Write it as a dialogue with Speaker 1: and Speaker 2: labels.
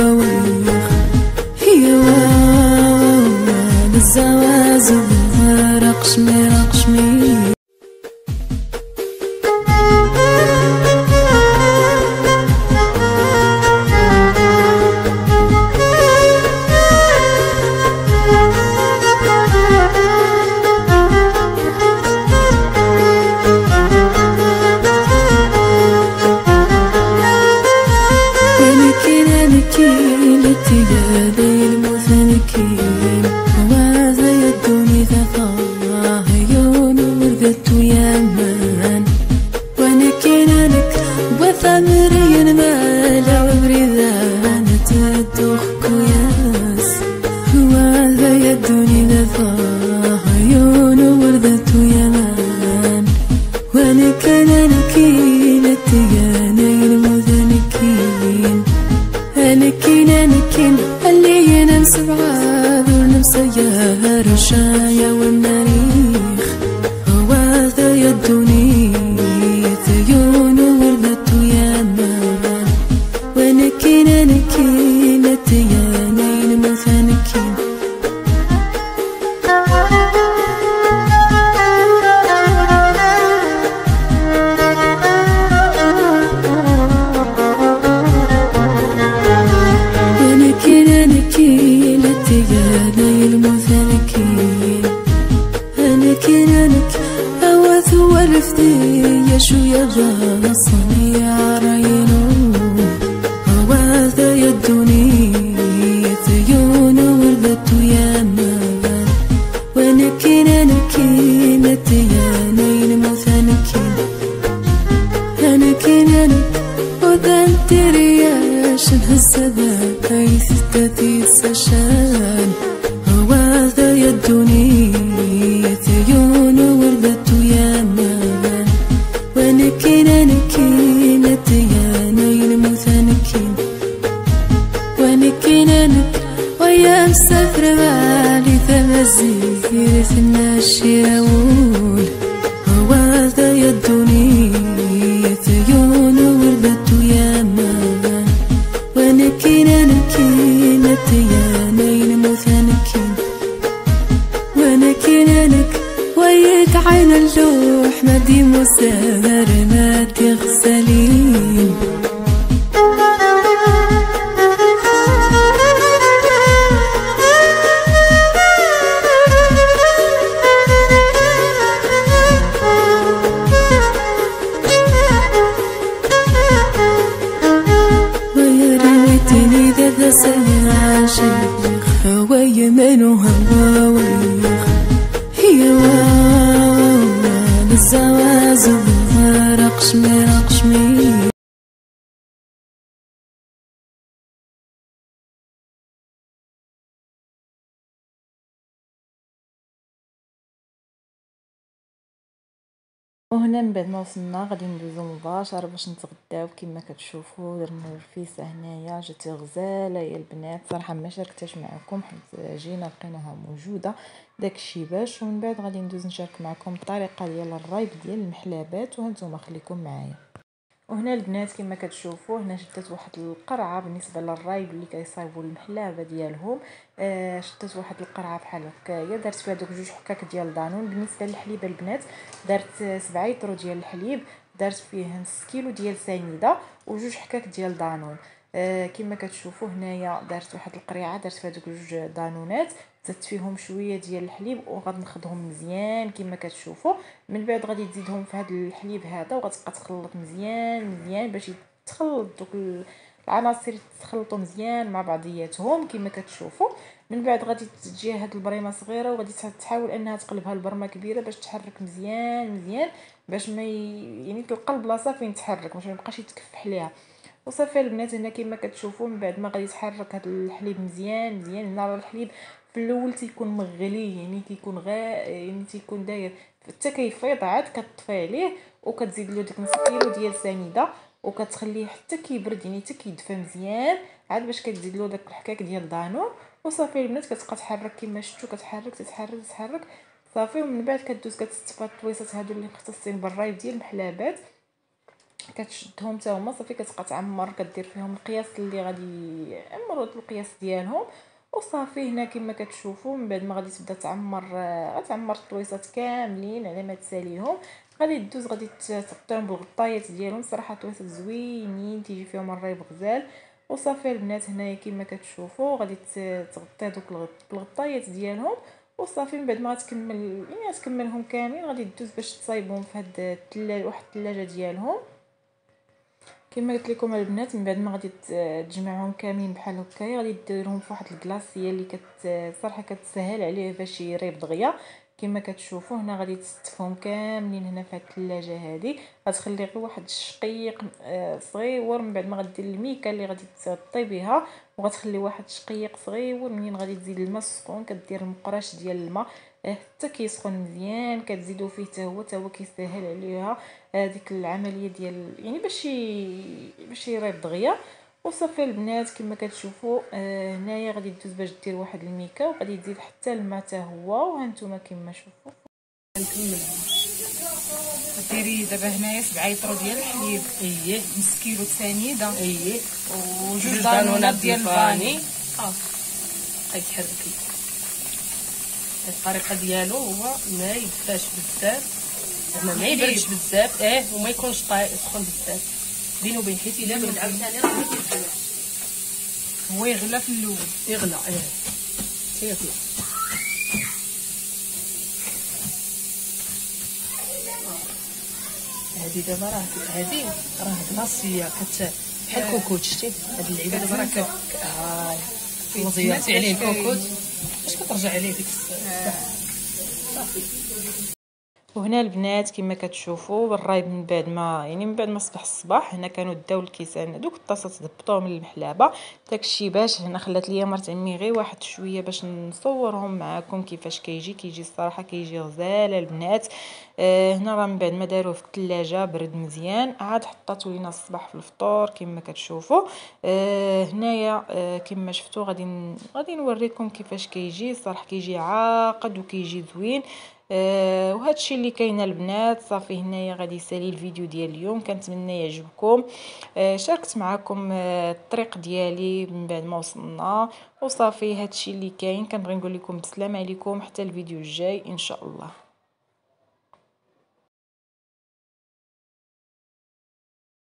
Speaker 1: ويخ هي وان الزواز رقشمي رقشمي رشايا والمريخ هواذا يدوني ثيون وردت يا مان ونكين نكين تيانين مثنكين ونكين نكين تيانين مثنكين أنك أوث ورفتي يا شو يا باصني يا رينو أوث يدوني ثيون وردت يا مان ونكين نكين تيانين مثنكين أنك وذنت رياش هالسبا كيف تثيث سشان أوث يدوني ثيون وردت يا مان ونكين نكين تيانين مثنكين ونكين ويا مسافر بالي ثمزير ثنا الشراول هواذ يدوني ثيون وردت يا مان ونكين نكين تيانين مثنكين ونكينك ويك عين اللوح مدي مسهر ما تغسلين ويا رويتني ذا سيا شيخ هواي منو هواويخ هي وان الزواز رقشمي رقشمي وهنا من بعد ما وصلنا غادي ندوزو مباشره باش نتغداو. كما كتشوفوا درنا الرفيسه هنايا جاتي غزاله يا البنات صراحه ما شاركتهاش معكم حيت جينا لقيناها موجوده داكشي باش. ومن بعد غادي ندوز نشارك معكم الطريقه ديال الرايب ديال المحلابات وهانتوما خليكم معايا. وهنا البنات كما كتشوفوا هنا شدت واحد القرعه بالنسبه للرايب اللي كيصايبوا المحلابه ديالهم. شدت واحد القرعه بحال هكايا درت فيها دوك 2 حكاك ديال دانون. بالنسبه للحليب البنات درت 7 لتر ديال الحليب، درت فيه نص كيلو ديال سنيده و2 حكاك ديال دانون. كما كتشوفوا هنايا درت واحد القريعه درت فيها دوك 2 دانونات، زدت فيهم شويه ديال الحليب وغادي نخدهم مزيان كما كتشوفوا. من بعد غادي تزيدهم في هذا الحليب هذا وغتبقى تخلط مزيان باش يتخلط دوك العناصر تخلطوا مزيان مع بعضياتهم كما كتشوفوا. من بعد غادي تجي هاد البريمه صغيره وغادي تحاول انها تقلبها لبرمه كبيره باش تحرك مزيان باش ما يعني تلقى البلاصه فين تحرك باش ما يبقاش يتكفح ليها. وصافي البنات هنا كما كتشوفوا من بعد ما غادي تحرك هذا الحليب مزيان هنا الحليب في الاول تيكون مغلي يعني تيكون يعني تيكون داير حتى كيفيض عاد كطفي عليه وكتزيد له ديك نص كيلو ديال سنيده وكتخليه حتى كيبرد يعني حتى كيدفى مزيان عاد باش كتزيد له داك الحكاك ديال دانون. وصافي البنات كتبقى تحرك كما شفتوا تتحرك صافي. ومن بعد كدوز كتصفى الطويصات هادو اللي مختصين بالرايب ديال المحلابات كتشدهم حتى هما صافي كتبقى تعمر، كدير فيهم القياس اللي غادي يعمروا القياس ديالهم وصافي. هنا كما كتشوفوا من بعد ما غادي تبدا تعمر، غتعمر الطويصات كاملين على ما تساليهم، غادي دوز غادي تغطيهم بالغطايات ديالهم. صراحه طويصات زوينين تيجي فيهم الريب غزال وصافي البنات. هنايا كما كتشوفوا غادي تغطي دوك بالغطايات ديالهم وصافي. من بعد ما غتكمل يعني تكملهم كاملين غادي دوز باش تصايبهم في هاد الثلاجه، واحد الثلاجه ديالهم كما قلت لكم البنات. من بعد ما غادي تجمعهم كاملين بحال هكايا غادي ديرهم في واحد الكلاصيه اللي صراحه كتسهل عليه باش يريب دغيا. كما كتشوفوا هنا غادي تستفهم كاملين هنا في هاد الثلاجه هذه، غتخلي غير واحد الشقيق صغيور. من بعد ما غدير الميكه اللي غادي تغطي بها وغتخلي واحد الشقيق صغيور، منين غادي تزيد الماء السخون كدير المقراش ديال الماء حتى كيسخن مزيان، كتزيدوا فيه حتى هو كيسهل عليها هذيك العمليه ديال يعني باش يريب دغيا وصافي البنات. كما كتشوفوا هنايا غادي دوز باش دير واحد الميكا وغادي تزيد حتى الماء حتى هو. وهانتوما كما شوفوا
Speaker 2: نكملها.
Speaker 1: ديري دابا هنايا 7 لتر ديال الحليب،
Speaker 2: اييه
Speaker 1: نص كيلو سنيده،
Speaker 2: اييه
Speaker 1: وجوج دانونات ديال الفاني.
Speaker 2: كيتحركي. الطريقه ديالو هو ما يدفاش بزاف، زعما ما يبردش بزاف وما يكونش سخون بزاف بينه وبين، حيت الا برد عاوتاني راه ما كيتغلاش.
Speaker 1: هو يغلى في الاول،
Speaker 2: يغلى تيغلى. هادي دابا راه كلاصيه بحال الكوكوت. شتي هاد اللعيبه دابا راه كتوزيرتي عليه الكوكوت باش كترجع عليه ديك صافي.
Speaker 1: وهنا البنات كما كتشوفوا بالرايب من بعد ما صبح الصباح هنا كانوا داو الكيسان دوك الطاسات ضبطوهم من المحلابه. داكشي باش هنا خلات ليا مرت عمي غير واحد شويه باش نصورهم معكم كيفاش كيجي الصراحه كيجي غزال البنات. هنا راه من بعد ما داروه في الثلاجه برد مزيان عاد حطاتو لينا الصباح في الفطور كما كتشوفوا. هنايا كما شفتوا غادي نوريكم كيفاش كيجي. الصراحه كيجي عاقد وكيجي زوين. وهادشي اللي كاينه البنات. صافي هنايا غادي يسالي الفيديو ديال اليوم، كنتمنى يعجبكم. شاركت معكم الطريق ديالي من بعد ما وصلنا وصافي. هادشي اللي كاين، كنبغي نقول لكم بسلام عليكم حتى الفيديو الجاي ان شاء الله.